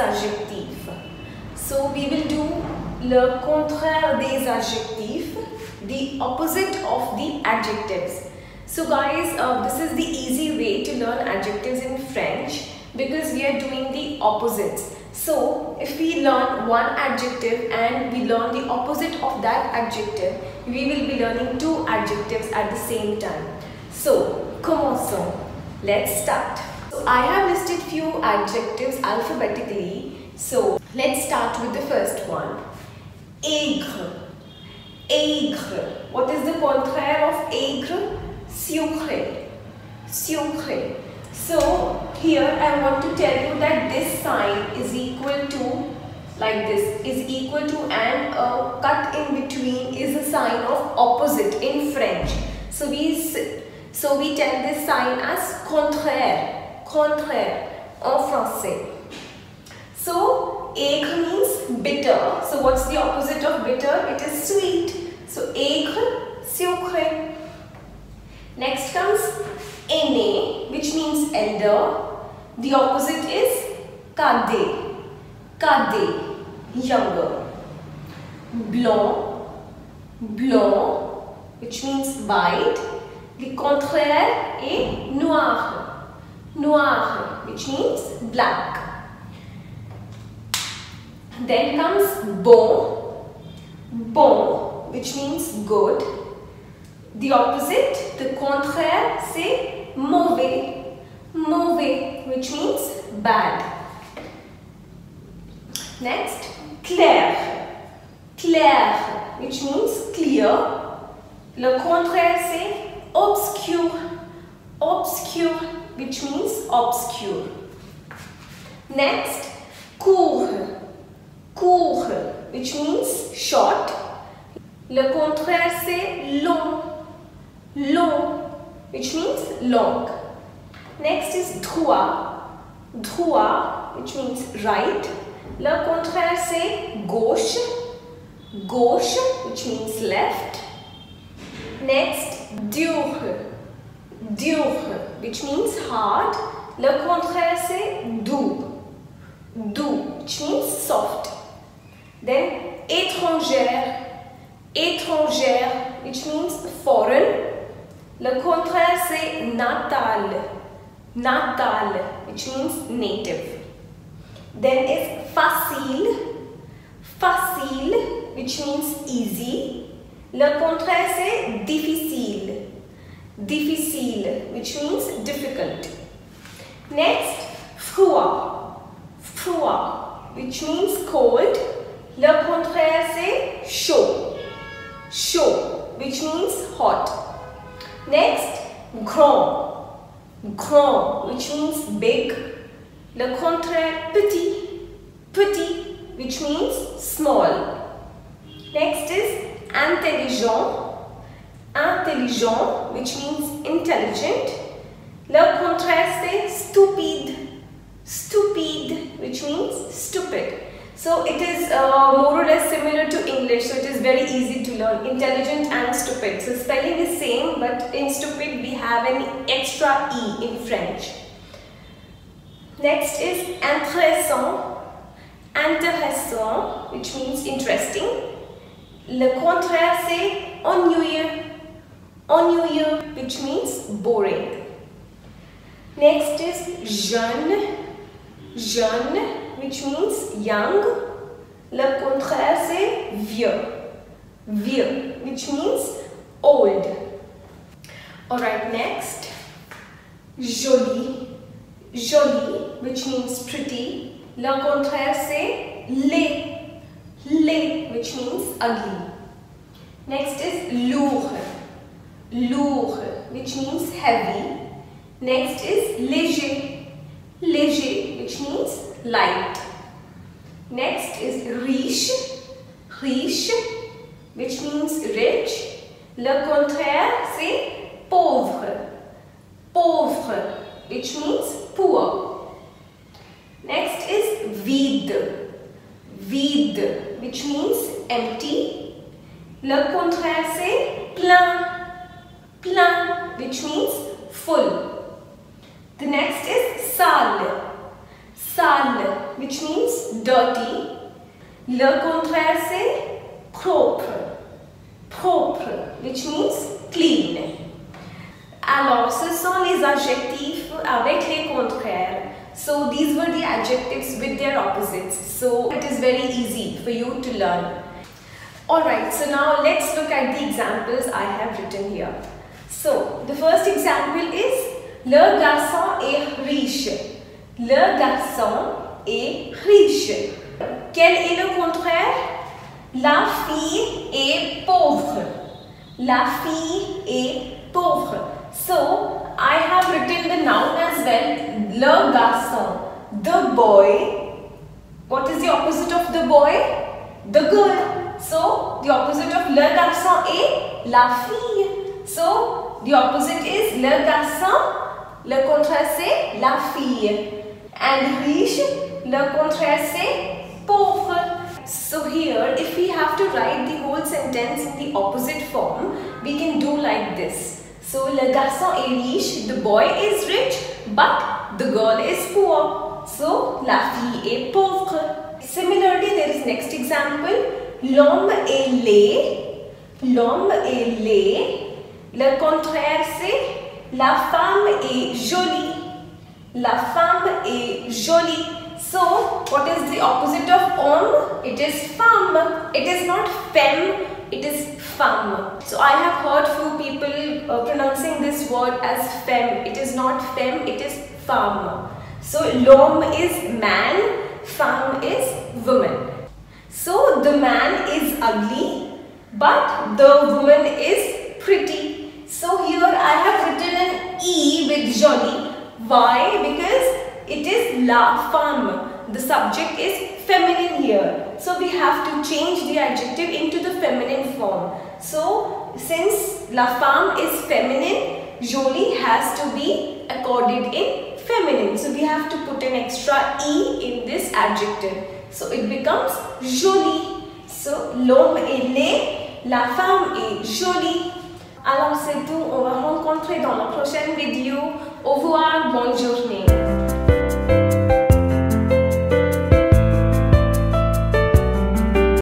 adjectifs. So we will do le contraire des adjectifs, the opposite of the adjectives. So guys, this is the easy way to learn adjectives in French because we are doing the opposites. So if we learn one adjective and we learn the opposite of that adjective, we will be learning two adjectives at the same time. So commençons. Let's start. So I have listed few adjectives alphabetically. So let's start with the first one. Aigre. Aigre. What is the contraire of aigre? Sucré. Sucré. So here I want to tell you that this sign is equal to, like this, is equal to, and a cut in between is a sign of opposite in French. So we tell this sign as contraire, contraire en français. So aigre means bitter. So what's the opposite of bitter? It is sweet. So aigre, sucré. Next comes aîné, which means elder. The opposite is cadet, cadet, younger. Blanc, blanc, which means white. The contraire est noir, noir, which means black. Then comes bon, bon, which means good. The opposite, the contraire, c'est mauvais, mauvais, which means bad. Next, clair, clair, which means clear. Le contraire, c'est obscur, obscur, which means obscure. Next, court, court, which means short. Le contraire, c'est long, long, which means long. Next is droit, droit, which means right. Le contraire, c'est gauche, gauche, which means left. Next, dur, dur, which means hard. Le contraire, c'est doux, doux, which means soft. Then, étrangère, étrangère, which means foreign. Le contraire, c'est natal, natal, which means native. Then is facile, facile, which means easy. Le contraire, c'est difficile, difficile, which means difficult. Next, froid, froid, which means cold. Le contraire, c'est chaud, chaud, which means hot. Next, grand, grand, which means big. Le contraire, petit, petit, which means small. Next is intelligent, intelligent, which means intelligent. Le contraire, c'est stupide, stupide, which means stupid. So it is more or less similar to English, so it is very easy to learn. Intelligent and stupid. So spelling is same, but in stupid we have an extra E in French. Next is intéressant, intéressant, which means interesting. Le contraire, c'est ennuyeux, ennuyeux, which means boring. Next is jeune, jeune, which means young. Le contraire, c'est vieux, vieux, which means old. Alright, next, joli, joli, which means pretty. Le contraire, c'est laid, laid, which means ugly. Next is lourd, lourd, which means heavy. Next is léger, léger, which means light. Next is riche, riche, which means rich. Le contraire, c'est pauvre, pauvre, which means poor. Next is vide, vide, which means empty. Le contraire, c'est plein, plein, which means full. The next is sale, sale, which means dirty. Le contraire c'est propre, propre, which means clean. Alors, ce sont les adjectifs avec les contraires. So, these were the adjectives with their opposites. So, it is very easy for you to learn. Alright, so now let's look at the examples I have written here. So, the first example is Le garçon est riche. Le garçon est riche. Quel est le contraire? La fille est pauvre. La fille est pauvre. So, I have written the noun as well. Le garçon, the boy. What is the opposite of the boy? The girl. So, the opposite of le garçon est la fille. So, the opposite is le garçon. Le contraire c'est la fille. And riche, le contraire c'est pauvre. So here, if we have to write the whole sentence in the opposite form, we can do like this. So, le garçon est riche, the boy is rich, but the girl is poor. So, la fille est pauvre. Similarly, there is next example. L'homme est laid. L'homme est laid. Le contraire c'est la femme est jolie. La femme est jolie. So, what is the opposite of homme? It is femme. It is not femme. It is femme. So, I have heard few people pronouncing this word as femme. It is not femme. It is femme. So, l'homme is man. Femme is woman. So, the man is ugly, but the woman is pretty. So, here I have written an E with jolie. Why? Because it is la femme. The subject is feminine here. So, we have to change the adjective into the feminine form. So, since la femme is feminine, jolie has to be accorded in feminine. So, we have to put an extra E in this adjective. So, it becomes jolie. So, l'homme est laid, la femme est jolie. Alors, c'est tout. On va rencontrer dans la prochaine vidéo. Au revoir, bonne journée.